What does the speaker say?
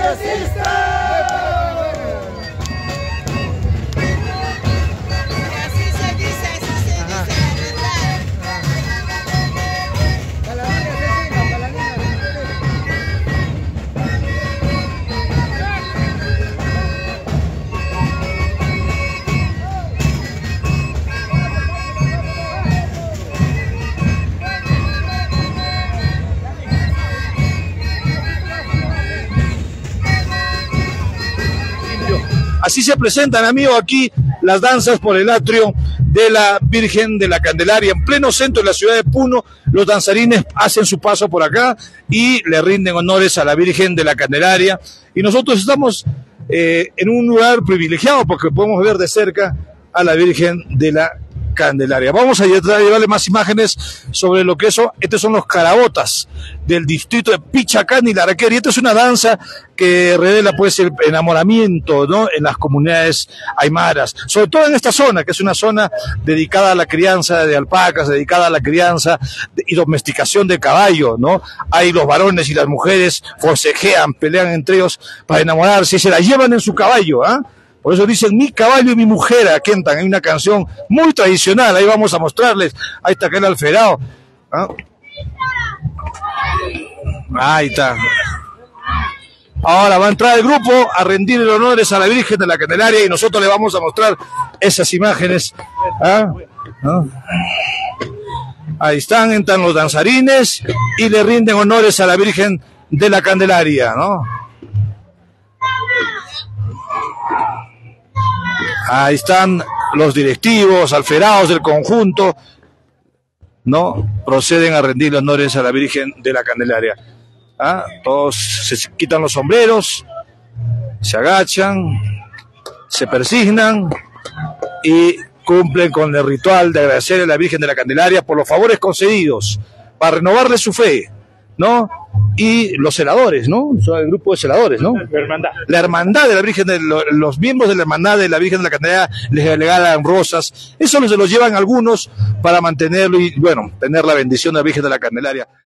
Así se presentan, amigos, aquí las danzas por el atrio de la Virgen de la Candelaria, en pleno centro de la ciudad de Puno. Los danzarines hacen su paso por acá y le rinden honores a la Virgen de la Candelaria. Y nosotros estamos en un lugar privilegiado porque podemos ver de cerca a la Virgen de la Candelaria. Vamos a llevarle más imágenes sobre lo que eso. Estos son los caraotas del distrito de Pichacán y Laraquer, y esta es una danza que revela pues el enamoramiento, ¿no?, en las comunidades aymaras, sobre todo en esta zona, que es una zona dedicada a la crianza de alpacas, dedicada a la crianza y domesticación de caballo, ¿no? Ahí los varones y las mujeres forcejean, pelean entre ellos para enamorarse y se la llevan en su caballo, ¿ah? Por eso dicen mi caballo y mi mujer, cantan. Hay una canción muy tradicional, ahí vamos a mostrarles. Ahí está aquel alferado, ¿ah? Ahí está. Ahora va a entrar el grupo a rendir honores a la Virgen de la Candelaria y nosotros le vamos a mostrar esas imágenes, ¿ah? ¿Ah? Ahí entran los danzarines y le rinden honores a la Virgen de la Candelaria, ¿no? Ahí están los directivos, alferados del conjunto, ¿no? Proceden a rendir honores a la Virgen de la Candelaria. ¿Ah? Todos se quitan los sombreros, se agachan, se persignan y cumplen con el ritual de agradecer a la Virgen de la Candelaria por los favores concedidos, para renovarle su fe, ¿no? Y los celadores, ¿no? Son el grupo de celadores, ¿no? La hermandad de la Virgen, los miembros de la hermandad de la Virgen de la Candelaria les regalan rosas. Eso se los llevan algunos para mantenerlo y, bueno, tener la bendición de la Virgen de la Candelaria.